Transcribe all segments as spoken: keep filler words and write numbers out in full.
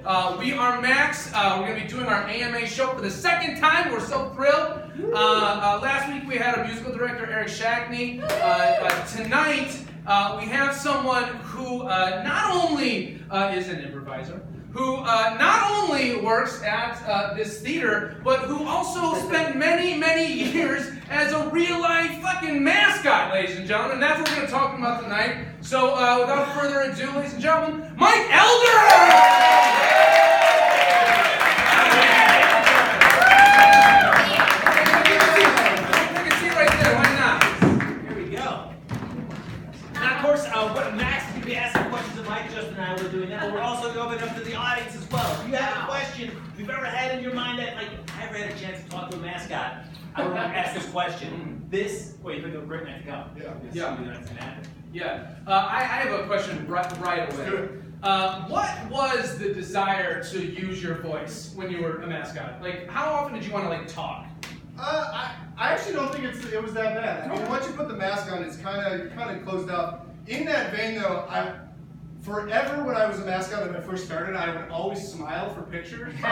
Uh, we are Max. Uh, we're going to be doing our A M A show for the second time. We're so thrilled. Uh, uh, last week we had our musical director, Eric Shackney. Uh, uh, tonight uh, we have someone who uh, not only uh, is an improviser, who uh, not only works at uh, this theater, but who also spent many, many years as a real-life fucking mascot, ladies and gentlemen. And that's what we're going to talk about tonight. So uh, without further ado, ladies and gentlemen, Mike Elder! We're doing that, but we're also going up to the audience as well. If you have a question you've ever had in your mind that, like, I ever had a chance to talk to a mascot, I would ask this question. This, wait, you're going to go. Yeah. Yeah. Yeah. Uh, I, I have a question right, right away. Uh, what was the desire to use your voice when you were a mascot? Like, how often did you want to, like, talk? Uh, I, I actually don't think it's, it was that bad. I mean, once you put the mask on, it's kind of kind of closed up. In that vein, though, I. Forever, when I was a mascot and I first started, I would always smile for pictures. I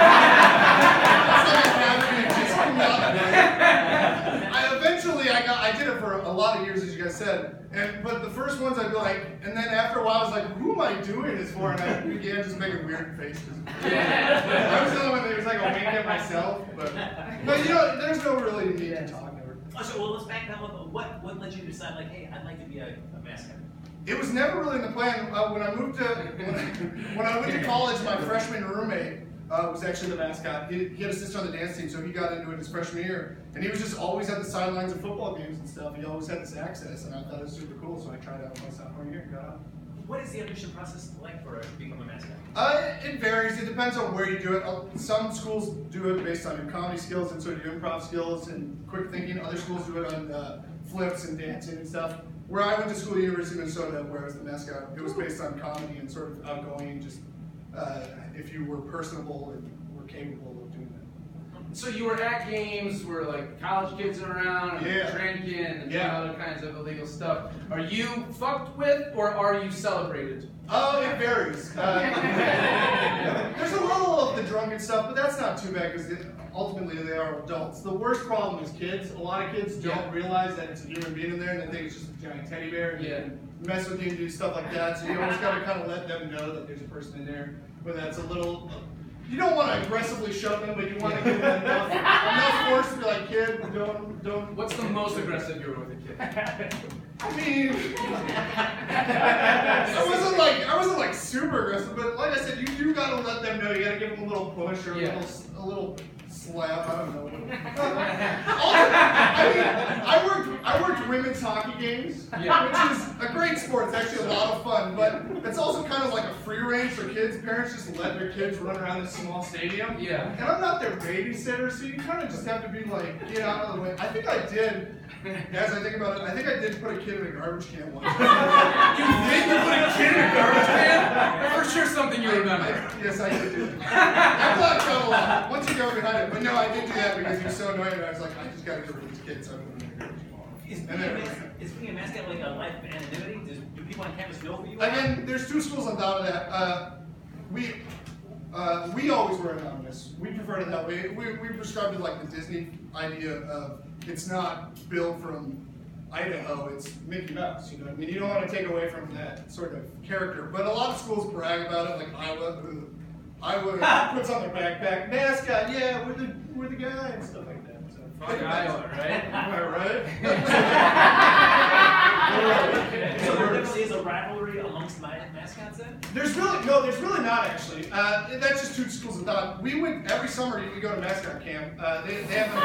eventually, I got, I did it for a lot of years, as you guys said. And but the first ones, I'd be like, and then after a while, I was like, who am I doing this for? And I began just making weird faces. I was the only one that was like a wink at myself, but but you know, there's no really need to talk. Oh, so well, let's back that up. What what led you to decide, like, hey, I'd like to be a, a mascot? It was never really in the plan. Uh, when I moved to, when I, when I went to college, my freshman roommate uh, was actually the mascot. He, he had a sister on the dance team, so he got into it his freshman year. And he was just always at the sidelines of football games and stuff. He always had this access, and I thought it was super cool, so I tried out my sophomore year and got out. What is the audition process like for becoming a mascot? Uh, it varies. It depends on where you do it. Some schools do it based on your comedy skills and sort of your improv skills and quick thinking. Other schools do it on uh, flips and dancing and stuff. Where I went to school at the University of Minnesota, where I was the mascot, it was based on comedy and sort of outgoing, just uh, if you were personable and were capable of doing that. So you were at games where like college kids are around and yeah. drinking and yeah. doing other kinds of illegal stuff. Are you fucked with or are you celebrated? Oh, it varies. Uh, there's a little of the drunken stuff, but that's not too bad because ultimately they are adults. The worst problem is kids. A lot of kids don't yeah. realize that it's a human being in there and they think it's just a giant teddy bear and yeah. you can mess with you and do stuff like that. So you always got to kind of let them know that there's a person in there. But that's a little. You don't want to aggressively shove them, but you want to give them enough, enough force to be like, kid, don't, don't. What's the most aggressive you were with a kid? I mean, I wasn't like I wasn't like super aggressive, but like I said, you do gotta let them know. You gotta give them a little push or a yeah. little a little slap. I don't know. Also, I mean, I worked I worked women's hockey games, yeah. which is a great sport. It's actually a lot of fun, but it's also kind of like a free range for kids. Parents just let their kids run around this small stadium. Yeah. And I'm not their babysitter, so you kind of just have to be like, get out of the way. I think I did. As I think about it, I think I did put a kid in a garbage can once. You did put a kid in a garbage can? For sure something you remember. I, I, yes, I did do it. I blocked out a lot once you go behind it. But no, I did do that because he was so annoying. I was like, I just got to get rid of these kids. So I put them in a garbage can. Is being, a, is being a mascot like a life of anonymity? Does, do people on campus know who you are? Again, there's two schools on top of that. Uh, we uh, we always were anonymous. We preferred it that way. We, we prescribed it like the Disney idea of it's not built from Idaho, it's Mickey Mouse, you know what I mean? You don't want to take away from that sort of character. But a lot of schools brag about it, like Iowa, who Iowa puts on their backpack, mascot, yeah, we're the we're the guy and stuff like that. So, fuck Iowa, right? Am I right? So what there is a rivalry amongst my mascots then? There's really no, there's really not actually. Uh, that's just two schools of thought. We would every summer we go to mascot camp. Uh, they they have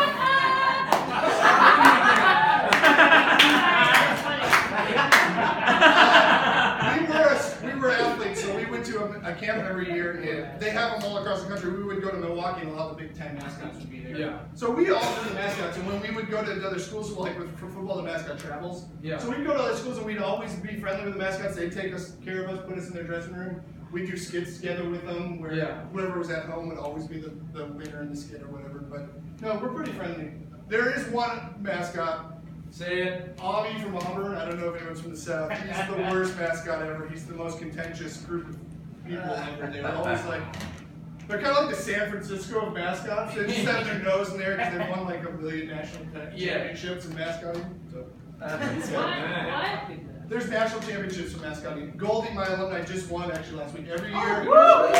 uh, we were a, we were athletes, so we went to a, a camp every year. And they have them all across the country. We would go to Milwaukee, and all the Big Ten mascots would be there. Yeah. So we all knew the mascots, and when we would go to other schools, like with, for football, the mascot travels. Yeah. So we'd go to other schools, and we'd always be friendly with the mascots. They'd take us care of us, put us in their dressing room. We'd do skits together with them, where yeah. whoever was at home would always be the, the winner in the skit or whatever. But no, we're pretty friendly. There is one mascot. Say it. Avi from Auburn. I don't know if anyone's from the South. He's the worst mascot ever. He's the most contentious group of people ever. They were always like, they're kind of like the San Francisco of mascots. They just have their nose in there because they've won like a million national Yeah. championships in mascotting. So, What? What? there's national championships in mascotting. Goldie, my alumni, just won actually last week. Every year. Oh,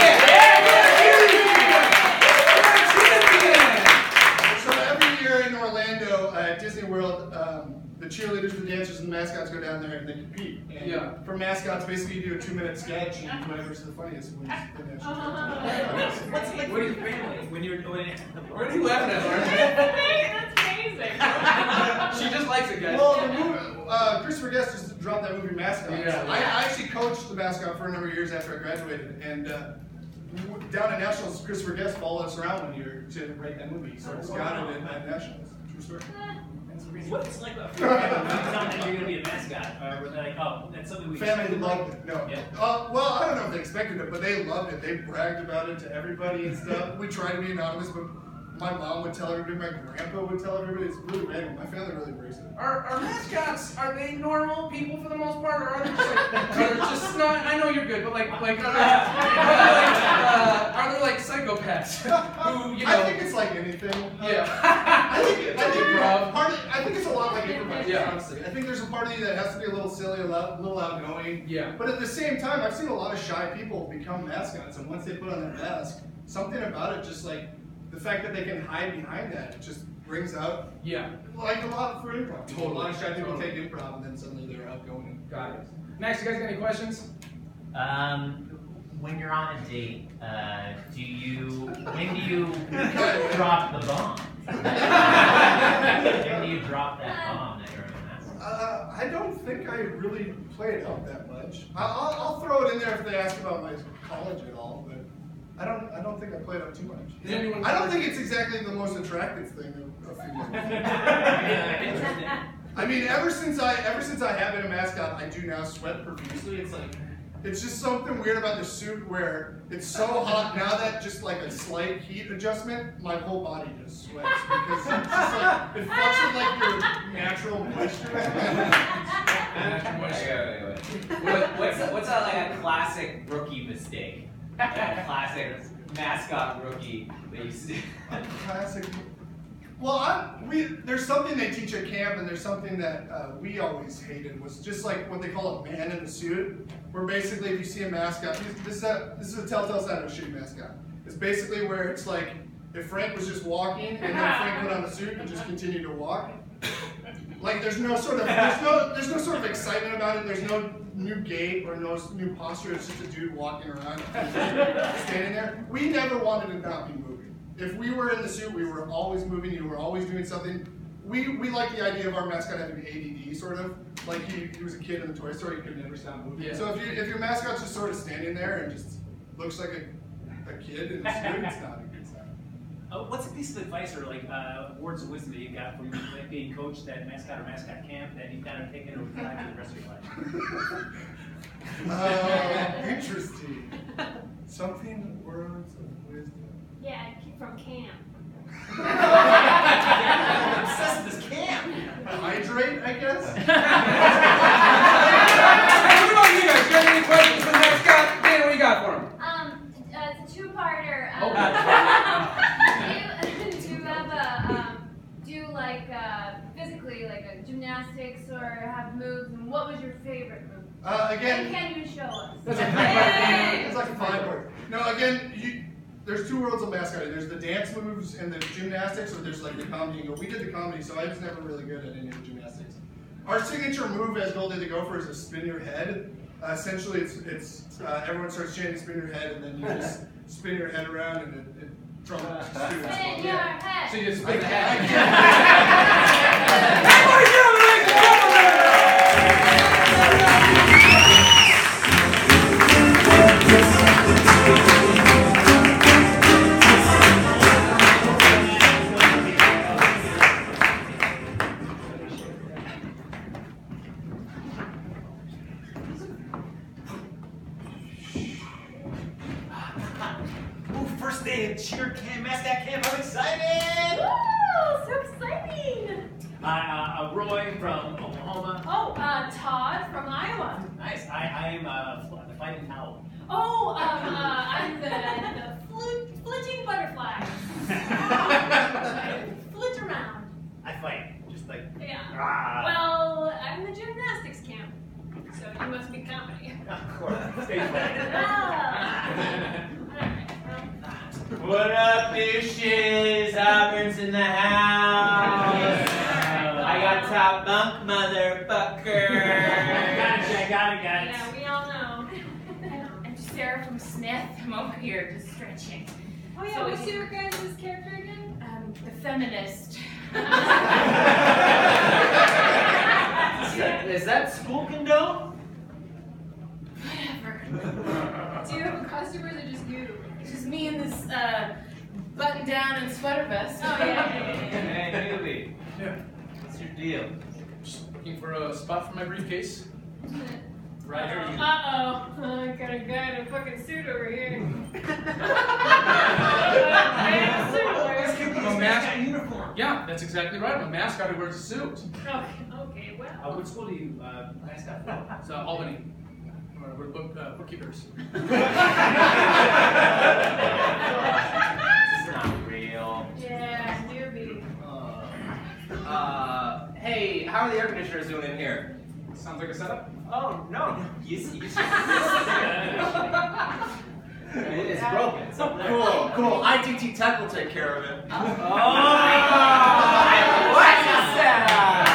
So every year in Orlando uh, at Disney World, um, the cheerleaders, the dancers, and the mascots go down there and they compete. And Yeah. for mascots, basically you do a two-minute sketch, and whoever's the funniest wins the national Uh-huh. championship. What's it like for your family when you're doing it? What are you laughing at, Lauren? That's amazing. She just likes it, guys. Well, the movie, uh, Christopher Guest just dropped that movie Mascot. Yeah. I, I actually coached the mascot for a number of years after I graduated, and uh, w- down at Nationals, Christopher Guest followed us around one year to write that movie. So it's got it at Nationals. True story. What's like a family when you tell them you're gonna be a mascot? Or were they like, oh, that's something we Family expected? loved it. No. Yeah. Uh, well, I don't know if they expected it, but they loved it. They bragged about it to everybody and stuff. We tried to be anonymous, but my mom would tell everybody, my grandpa would tell everybody. It's really random. My family really embraced it. Are, are mascots, are they normal people for the most part, or are they just like, are they just not, I know you're good, but like, like, are there, like, uh, are there like psychopaths who, you know, I think it's like anything. yeah. I think, it, I, think Improv. part of, I think it's a lot like improvised, Yeah. honestly. I think there's a part of you that has to be a little silly, a lot- little outgoing. Yeah. But at the same time, I've seen a lot of shy people become mascots, and once they put on their mask, something about it, just like the fact that they can hide behind that, it just brings out, Yeah. like a lot for improv. Totally. A lot of shy people Totally. take improv, and then suddenly they're outgoing. Got it. Next, you guys got any questions? Um, when you're on a date, uh, do you, when do you drop the bomb? When do you drop that bomb that you're in a mess? Uh, I don't think I really play it out that much. I- I'll, I'll throw it in there if they ask about my college at all, but I don't. I don't think I play it out too much. Does anyone- I don't think it's exactly the most attractive thing of, of females. Interesting. I mean, ever since I ever since I have been a mascot, I do now sweat profusely. It's like it's just something weird about the suit where it's so hot now that just like a slight heat adjustment, my whole body just sweats because it's just like it fucks with like your natural moisture. What, what's what's a, like a classic rookie mistake? Like a classic mascot rookie that you see. Classic. Well, I, we there's something they teach at camp, and there's something that uh, we always hated was just like what they call a man in the suit, where basically if you see a mascot, this is a this is a telltale sign of a shitty mascot. It's basically where it's like if Frank was just walking and then Frank put on the suit and just continued to walk. Like there's no sort of there's no there's no sort of excitement about it. There's no new gait or no new posture. It's just a dude walking around, standing there. We never wanted to not be moving. If we were in the suit, we were always moving. You were always doing something. We we like the idea of our mascot having A D D, sort of like he, he was a kid in the Toy Story. He could never stop moving. Yeah. So if you if your mascot's just sort of standing there and just looks like a, a kid in a suit, it's not a good sign. Uh, what's a piece of advice or like uh, words of wisdom that you got from like, being coached at mascot or mascot camp that you've kind of taken over time for the rest of your life? Uh, interesting. Something words of wisdom. Yeah, from camp. I'm obsessed with this camp. Hydrate, I guess. Hey, what about you guys? You got any questions for the next guy? Dan, what do you got for him? Um, uh, it's a two-parter. Um, Oh. do, you, do you have a, um, do like, uh, physically, like a gymnastics or have moves, and what was your favorite move? Uh, And again, can you show us? That's a Yay! it's like a five word. No, again, you, there's two worlds of mascotting. There's the dance moves and the gymnastics, or there's like the comedy angle. We did the comedy, so I was never really good at any of the gymnastics. Our signature move as Goldie the Gopher is a spin your head. Uh, essentially, it's it's uh, everyone starts chanting spin your head, and then you just spin your head around, and it, it from students. Spin your Yeah. head. So you just I spin the can't- I head. can't- Everybody give him a nice applause! Ooh, first day of cheer camp, mascot camp. I'm excited. Woo! So exciting! Hi, uh, uh, Roy from Oklahoma. Oh, uh, Todd from Iowa. Nice. I, I am uh, butterfly, the fighting towel. Oh, um, uh, I'm the, the flit, flitting butterfly. Flit around. I fight, just like. Yeah. Ah. Well, I'm the gymnastics camp, so you must be comedy. Of course, stage play. What up, bitches? Auburn's in the house. I got top bunk, motherfucker. I got it, I got it, guys. Yeah, we all know. I'm Sarah from Smith. I'm over here just stretching. Oh yeah, So what's we- your guys' character again? Um, the feminist. Is that school condone? Whatever. Do you have a customer or is it just you? It's just me in this uh, button down and sweater vest. Oh yeah, yeah, yeah, yeah. Hey, Haley. Yeah. What's your deal? Just looking for a spot for my briefcase. Right here, you. Uh-oh. I got a guy in a fucking suit over here. This could be I'm a his mas- mascot uniform. Yeah, that's exactly right. I'm a mascot who wears a suit. Okay, okay, Uh, well. what school do you uh, mascot for? It's uh, Albany. We're, we're book, uh, bookkeepers. This is not real. Yeah, do be. Uh, hey, how are the air conditioners doing in here? Sounds like a setup. Oh, no. You see, you see. It's broken. So Cool, cool. I T T Tech will take care of it. Oh my God! What is that?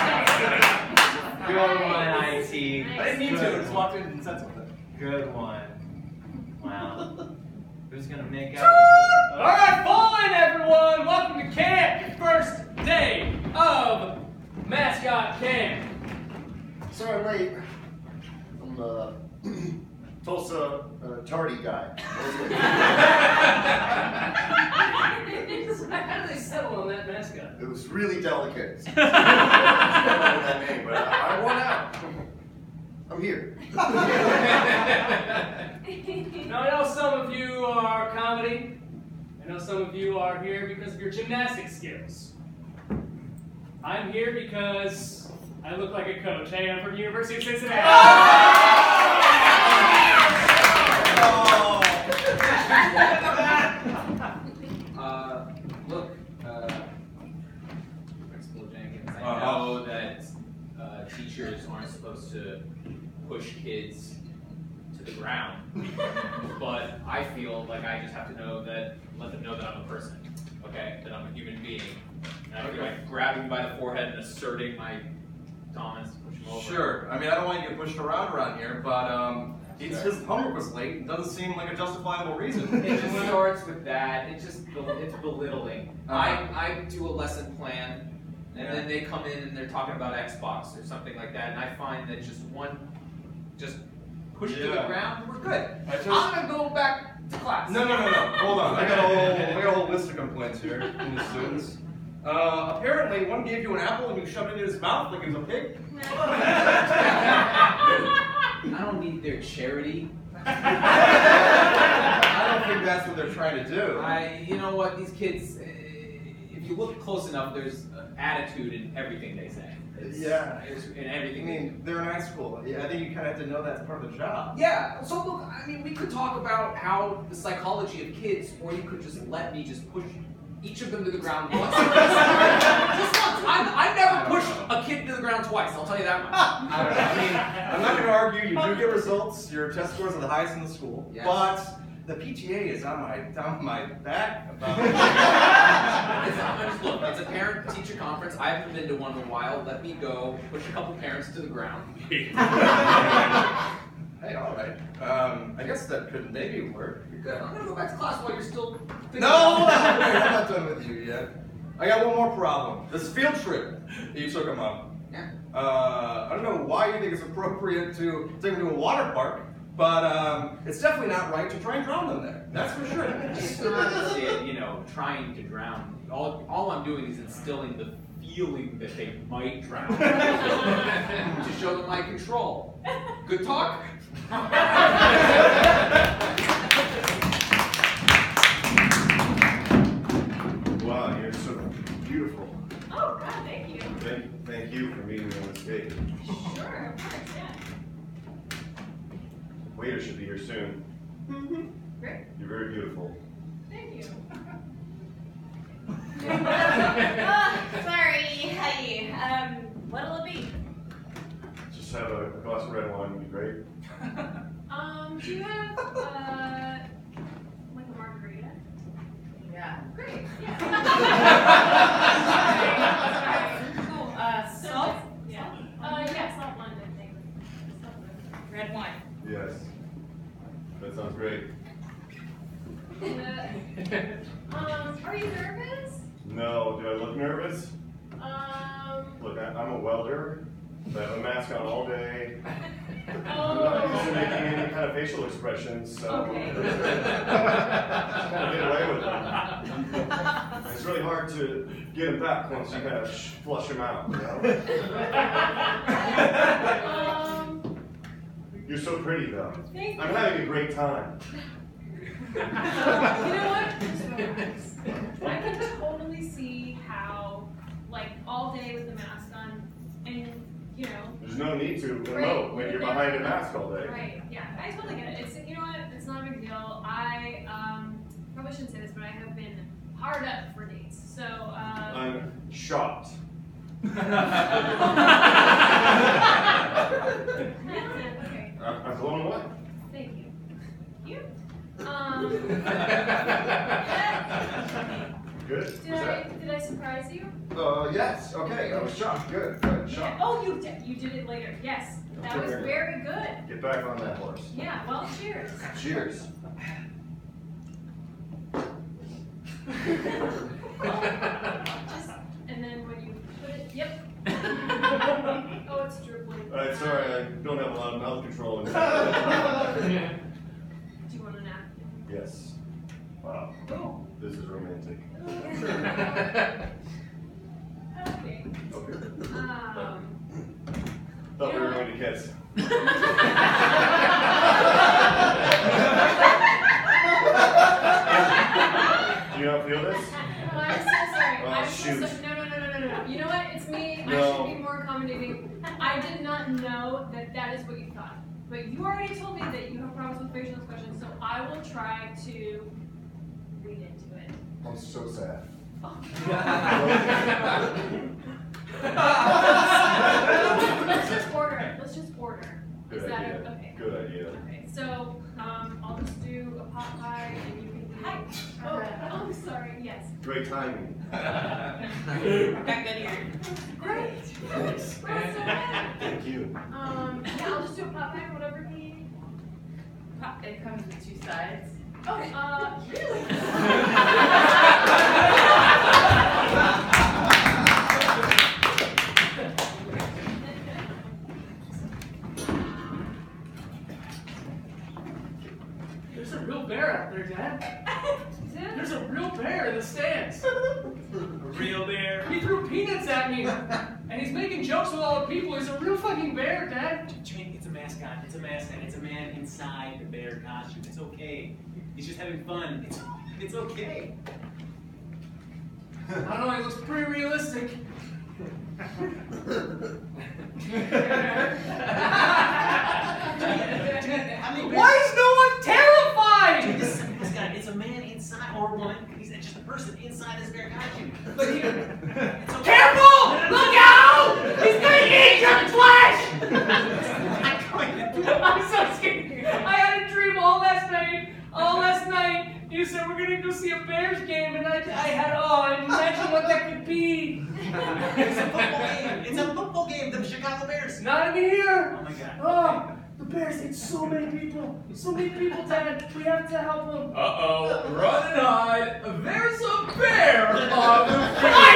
Good one, I T. I didn't need to. I just walked in and said something. Good one. Wow. Who's gonna make out? All right, fine, everyone. Welcome to camp. Your first day of mascot camp. Sorry I'm late. I'm the Tulsa uh, tardy guy. How do they settle on that mascot? It was really delicate. I don't know that name, but I, I won out. I'm here. Now, I know some of you are comedy. I know some of you are here because of your gymnastic skills. I'm here because I look like a coach. Hey, I'm from the University of Cincinnati. Uh, look, uh, Principal Jenkins, I Uh-huh. know that uh, teachers aren't supposed to push kids to the ground, but I feel like I just have to know that, let them know that I'm a person, okay? That I'm a human being. And I feel like grabbing by the forehead and asserting my dominance to push him over. Sure. I mean, I don't want you to get pushed around around here, but um, it's, his homework was late. It doesn't seem like a justifiable reason. It just starts with that. It just it's belittling. I, I do a lesson plan, and Yeah. then they come in and they're talking about Xbox or something like that, and I find that just one, just push to the Yeah. ground, we're good. I just- I'm gonna go back to class. No, no, no, no. Hold on. I got a whole, I got a whole list of complaints here from the students. Uh, apparently, one gave you an apple and you shoved it in his mouth like he was a pig. I don't need their charity. I don't think that's what they're trying to do. I, you know what, these kids, eh, if you look close enough, there's uh, attitude in everything they say. It's, Yeah. It's in I everything. mean, they're in high school. Yeah, I think you kind of have to know that's part of the job. Yeah, so look, I mean, we could talk about how the psychology of kids, or you could just let me just push each of them to the ground once. Just once. I, I never pushed a kid to the ground twice, I'll tell you that much. I don't know. I mean, I'm not going to argue. You do get results. Your test scores are the highest in the school. Yes. But the P T A is on my on my back about It's, I'm just, look, it's a parent-teacher conference. I haven't been to one in a while. Let me go push a couple parents to the ground. Hey, all right. Um, I guess that could maybe work. You're good. I'm gonna go back to class while you're still thinking No, about it. wait, I'm not done with you yet. I got one more problem. This field trip that you took him on. Yeah. Uh, I don't know why you think it's appropriate to take them to a water park, but um, it's definitely not right to try and drown them there. That's for sure. It's not, uh, you know, trying to drown. All, all I'm doing is instilling the feeling that they might drown to show them my control. Good talk? Wow, you're so beautiful. Oh, God, thank you. Thank, thank you for meeting me on the stage. Sure, of course, yeah. waiter should be here soon. Great. You're very beautiful. Thank you. Oh, sorry. Hi. Um, what'll it be? Just have a glass of red wine would be great. Um, do you have, uh, like a margarita? Yeah. Great, yeah. Cool. Uh, salt? Yeah. Uh, yeah, salt blend, I think. Red wine. Yes. That sounds great. Uh, um, are you nervous? No, do I look nervous? Um, Look, I, I'm a welder. I have a mask on all day. I'm not used to oh. making any kind of facial expressions, so Okay. kind of get away with it. It's really hard to get them back once you kind of flush them out, you know? Um, You're so pretty, though. thank you. I'm having a great time. You know what? Just relax. I can totally see how, like, all day with the mask on, and, you know. There's no need to Right. emote when you're behind a mask all day. Right, yeah, I totally get it. It's, you know what? It's not a big deal. I, um, probably shouldn't say this, but I have been hard up for dates. So, uh. I'm shocked. okay. I'm I'm blown away. Thank you. You? Um. Good? Did Was I, that? did I surprise you? Uh, yes. Okay. I was shocked. Good. Good. Yeah. Shocked. Oh, you did. You did it later. Yes. That was Okay. very good. Get back on that horse. Yeah, well, cheers. Cheers. Just, and then when you put it, yep. Oh, it's dribbling. Alright, sorry, I don't have a lot of mouth control. Do you want a napkin? Yes. Wow. Oh. This is romantic. Okay. Okay. Um, Thought we you were know going to kiss. Do you not feel this? Oh, I'm so sorry. Oh, I'm shoot. so sorry. No, no, no, no, no, no. You know what? It's me. I No. should be more accommodating. I did not know that that is what you thought. But you already told me that you have problems with facial expressions, so I will try to read into it. I'm so sad. Let's just order. Let's just order. Good Is that idea. okay? Good idea. Okay. So um, I'll just do a pot pie, and you can. Hi. Oh, I'm sorry. Yes. Great timing. Got good here. Great. Thanks. We're so happy. Thank you. Um, yeah, I'll just do a pot pie, whatever he. It comes with two sides. Oh, uh, really? There's a real bear out there, Dad. There's a real bear in the stands. A real bear. He threw peanuts at me, and he's making jokes with all the people. He's a real fucking bear, Dad. Jimmy, it's a mascot. It's a mascot. It's a man inside the bear costume. It's okay. He's just having fun. It's it's okay. I don't know, he looks pretty realistic. I mean, Why is no one terrified? This is a mascot. It's a man inside, or a woman. He's just a person inside his bear costume. But he, It's okay. careful! Look out! He's gonna eat your flesh! I'm so scared. I had a dream all last night. All last night, you said we're gonna go see a Bears game, and I, I had oh, and imagine what that could be. It's a football game. It's a football game. The Chicago Bears. Not in here. Oh my God. Oh, the Bears. It's so many people. So many people, Dad. We have to help them. Uh-oh, run and hide. There's a bear on the field. I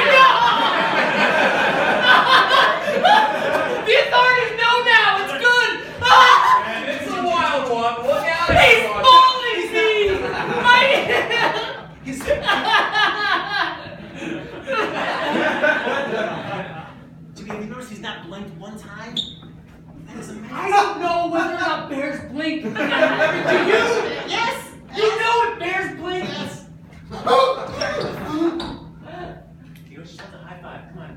know! The authorities know now. It's good. Ah! And it's a wild one. Look out, He's everyone. bullying me. My He's Jimmy, have you noticed he's not blinked one time? That is amazing. I don't know whether or not bears blink. Do you? Yes. You know if bears blink. You just want a high five. Come on.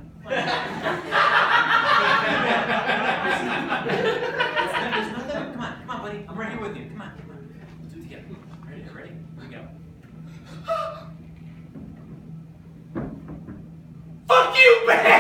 Come on. There's nothing. Come on, come on, buddy. I'm right here with you. Okay, ready? Here we go. Fuck you, man!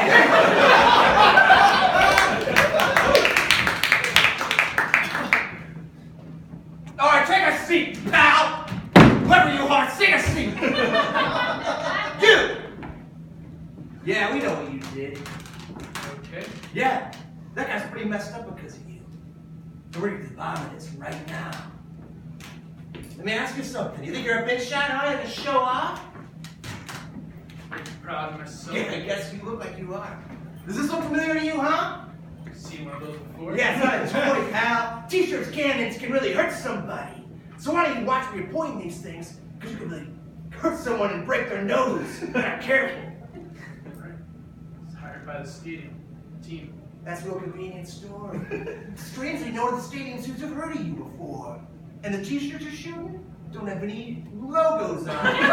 All right, take a seat, pal. Whoever you are, take a seat. You! Yeah, we know what you did. Okay. Yeah, that guy's pretty messed up because of you. So we're gonna bomb this right now. Let me ask you something. You think you're a big shot, huh? You gonna show off? I'm proud of myself. Yeah, I guess you look like you are. Does this look familiar to you, huh? Seen one of those before? Yeah, it's not a toy, pal. T-shirts, cannons can really hurt somebody. So why don't you watch where you're pointing these things? Because you can really hurt someone and break their nose. If you're not careful. It's hired by the stadium team. That's a real convenient story. Strangely, none of the stadium suits have heard of you before. And the t-shirts you're shooting don't have any logos on it.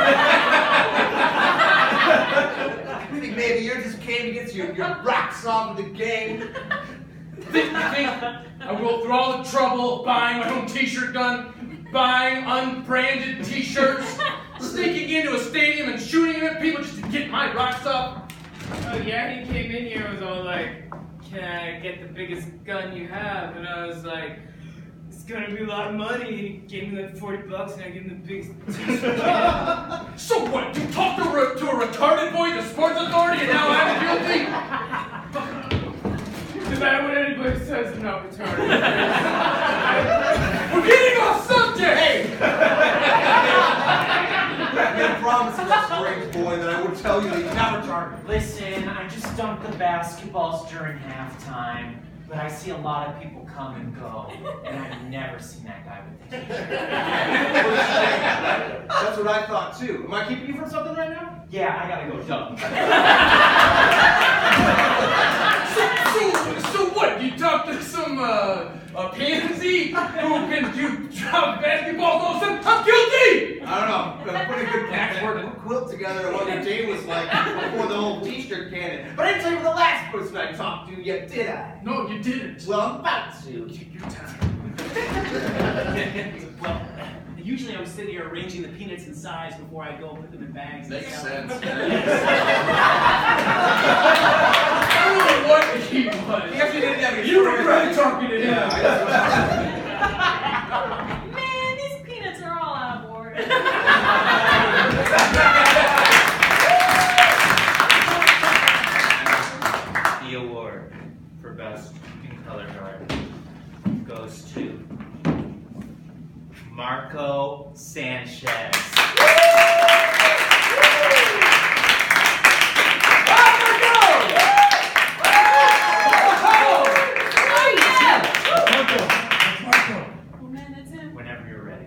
We think maybe you're just came to get your, your rocks off of the game. Think, you think I will through all the trouble of buying my own t-shirt gun, buying unbranded t-shirts, sneaking into a stadium and shooting at people just to get my rocks up? Oh yeah, he came in here and was all like, can I get the biggest gun you have? And I was like, it's gonna be a lot of money. And he gave me like forty bucks and I gave him the biggest t-shirt. So what, you talked to, a- to a retarded boy at the sports authority and now I'm guilty? No matter what anybody says, I'm not retarded. We're getting off subject! Hey! I made a promise to that strange boy that I would tell you that he's not retarded. Listen, I just dunked the basketballs during halftime, but I see a lot of people come and go, and I've never seen that guy with the t-shirt. That's what I thought too. Am I keeping you from something right now? Yeah, I gotta go dunk. So, so, so what? You talked to some uh, a pansy who can do drop basketballs all of a sudden? I'm guilty! I don't know. Put a pretty good patchwork quilt together of what your day was like before the whole t-shirt cannon. But I didn't tell you the last person I talked to yet, did I? No, you didn't. Well, I'm about to. Take your time. Well, usually I'm sitting here arranging the peanuts in size before I go and put them in bags. and Makes sell sense. them. I don't know what he was. He actually didn't have any You regret talking to him. Yeah, Man, these peanuts are all out of order. The award for Best in Color Guard goes to Marco Sanchez. Oh man, that's him. Whenever you're ready.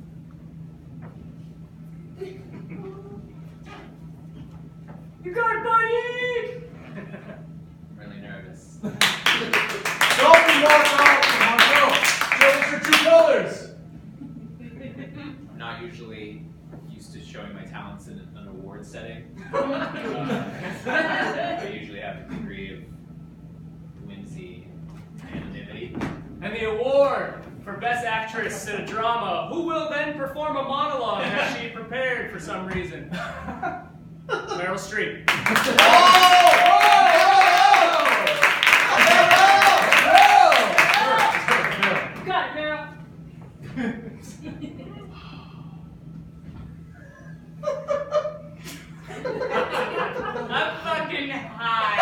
You got it, buddy! I'm really nervous. Don't be Marco! Marco! Show us your true colors! I'm not usually used to showing my talents in an award setting. I usually have a degree of whimsy and anonymity. And the award for Best Actress in a Drama, who will then perform a monologue that she prepared for some reason. Meryl Streep. Got it, Meryl. I'm fucking high.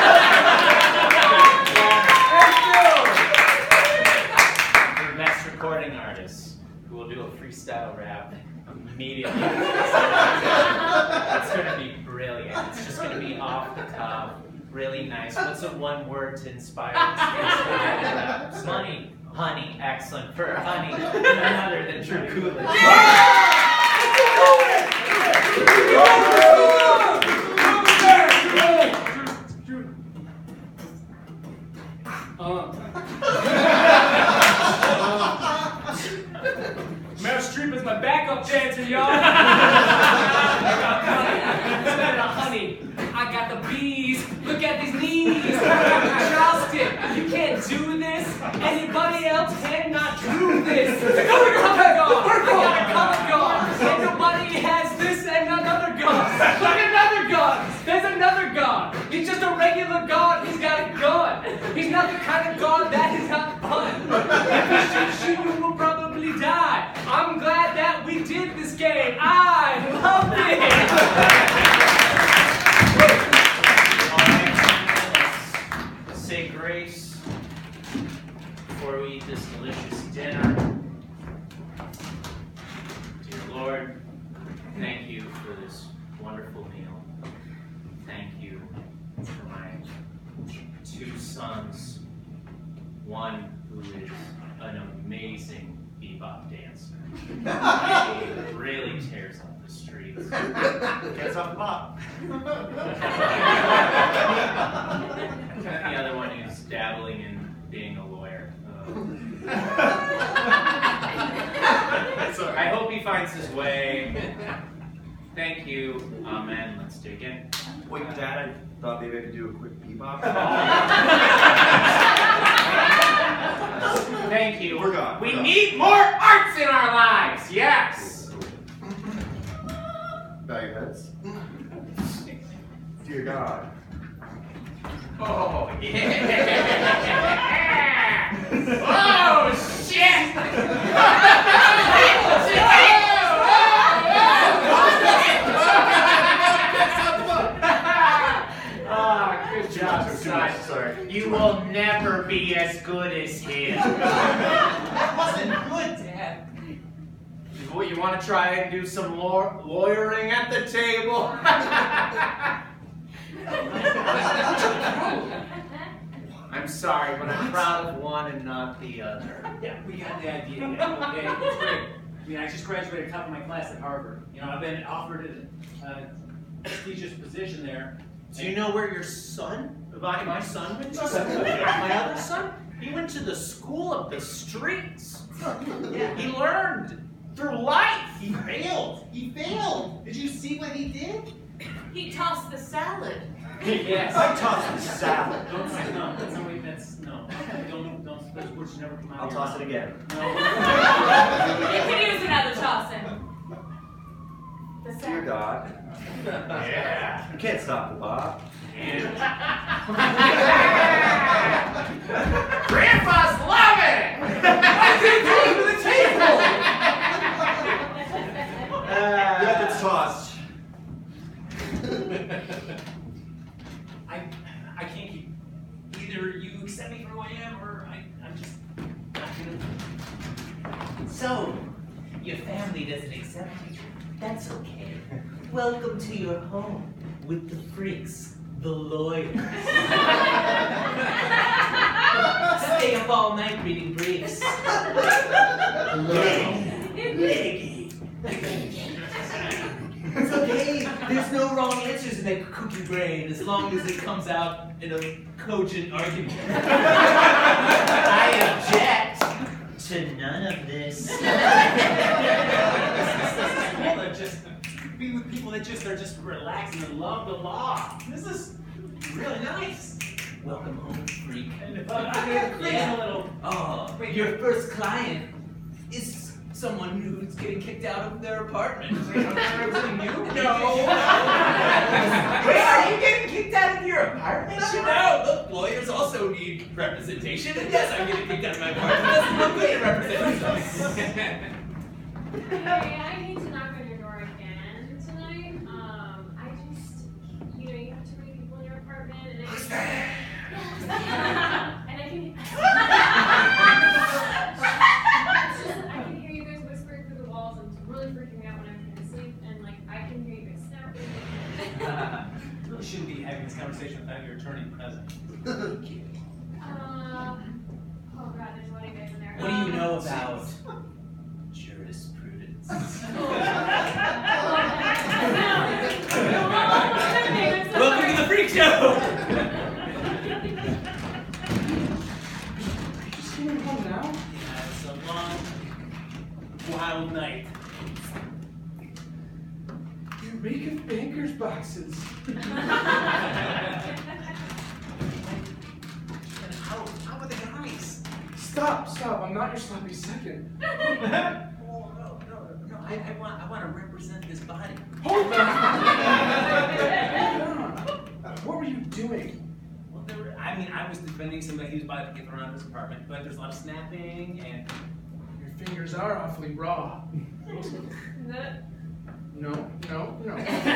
For Best Recording Artist, who will do a freestyle rap immediately. It's gonna be brilliant. It's just gonna be off the cuff, really nice. What's the one word to inspire this freestyle rap? Honey. Honey. Excellent. For honey, none other than Drew Coolidge. Meryl Streep is my backup dancer, y'all. Instead of honey, I got the bees. Look at these knees. Charleston, you can't do this. Anybody else cannot do this. Come on, I gotta come and go. Look, another gun! There's another gun! He's just a regular gun. He's got a gun. He's not the kind of gun that is not fun. If he shoots you, you will probably die. I'm glad that we did this game. I love it. Let's say grace before we eat this delicious dinner. Dear Lord, thank you for this wonderful meal. Thank you for my two sons. One who is an amazing bebop dancer. He really tears up the streets. Gets off the bop. The other one who's dabbling in being a lawyer. Um, I hope he finds his way. Thank you. Amen. Let's dig in. Wait, Dad, I thought maybe I could do a quick bebop. Thank you. We're gone. We We're need more arts in our lives. Yes. Bow your heads. Dear God. Oh yeah. Oh shit. Oh, good job, son. Sorry. You will never be as good as him. That wasn't good, Dad. What, you want to try and do some law lawyering at the table? I'm sorry, but I'm proud of one and not the other. Yeah, we got the idea. Yeah, okay, it's great. I mean, I just graduated top of my class at Harvard. You know, I've been offered a uh, prestigious position there. Do you know where your son, my, my son went to? My other son? He went to the school of the streets. Yeah. He learned through life. He failed. He failed. Did you see what he did? He tossed the salad. Yes. I tossed the salad. Don't say no. That's no way. That's no. Don't don't. Those words never come out. I'll of your toss it mouth. again. No. You can use another tossing. The Dear salad. God. Yeah. You can't stop the bop. Grandpa's loving it! What's he doing to the table? Yeah, it's tossed. I I can't keep. Either you accept me for who I am, or I I'm just not gonna. So, your family doesn't accept you. That's okay. Welcome to your home with the freaks, the lawyers. Stay up all night reading briefs. Leggy. It's okay. There's no wrong answers in that cookie brain as long as it comes out in a cogent argument. I object to none of this. This is cool to just be with people that just are just relaxing and love the law. This is really nice. Welcome home, freak. And if I, I get crazy a little. Oh, your first client is someone who's getting kicked out of their apartment. Wait, I'm not representing you? No. Wait, are you getting kicked out of your apartment? No, the lawyers also need representation. And yes, I'm getting kicked out of my apartment. It doesn't look good to represent myself. Hey, I need to knock on your door again tonight. Um, I just, you know, you have too many people in your apartment, and I just, yeah, and I can, it's just, I can hear you guys whispering through the walls, and it's really freaking me out when I'm trying to sleep, and like I can hear you guys snapping. You really shouldn't be having this conversation without your attorney present. Uh, oh god, there's a lot of you guys in there. What do you Um, know about jurisprudence? Welcome to the Freak Show! Just coming home now? Yeah, it's a long, wild night. You reek of banker's boxes. And how, how are the guys? Stop, stop. I'm not your sloppy second. Oh, no, no, no. I I, I want I want to represent this body. Hold on. What were you doing? Well, there were, I mean, I was defending somebody who was about to get thrown out of his apartment, but there's a lot of snapping and. Your fingers are awfully raw. No, no, no.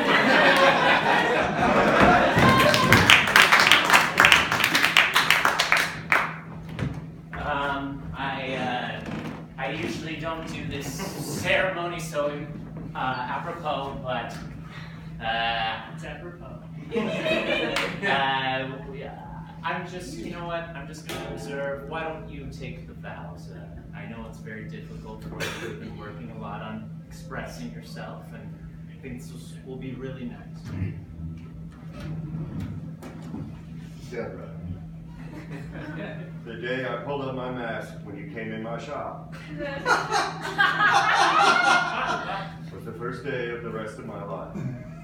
Um, I, uh, I usually don't do this ceremony so uh, apropos, but, uh, It's apropos. uh, I'm just, you know what, I'm just gonna observe. Why don't you take the vows? Uh, I know it's very difficult for you. You've been working a lot on expressing yourself, and I think this will be really nice. Deborah, the day I pulled up my mask when you came in my shop was the first day of the rest of my life.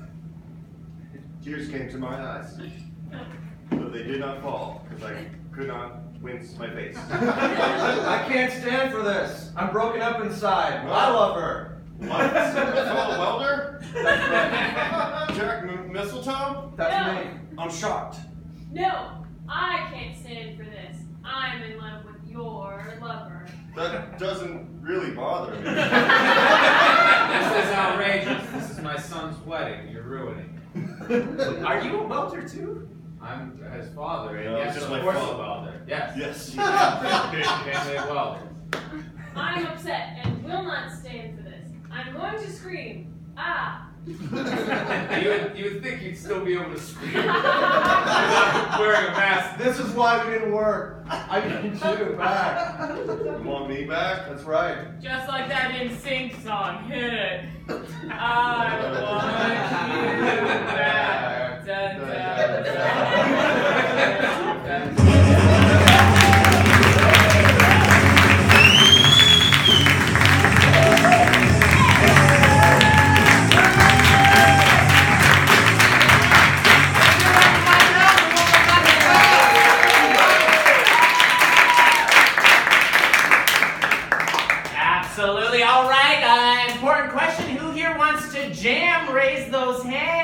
Tears came to my eyes, but they did not fall because I could not wince my face. I can't stand for this. I'm broken up inside. I love her. What? Fellow welder? Jack M- Mistletoe? That's No. me. I'm shocked. No, I can't stand for this. I'm in love with your lover. That doesn't really bother me. This is outrageous. This is my son's wedding. You're ruining it. Are you a welder too? I'm his father, and No, yes, just of my course father. a welder. Yes. Yes. Family of welders. I'm upset and will not stand for this. I'm going to scream. Ah! you, would, you would think you'd still be able to scream without wearing a mask. This is why we didn't work. I need you back. You want me back? That's right. Just like that In Sync song. Hit it. I want you back. Dun, dun, dun. Absolutely. All right. Uh, important question. Who here wants to jam? Raise those hands.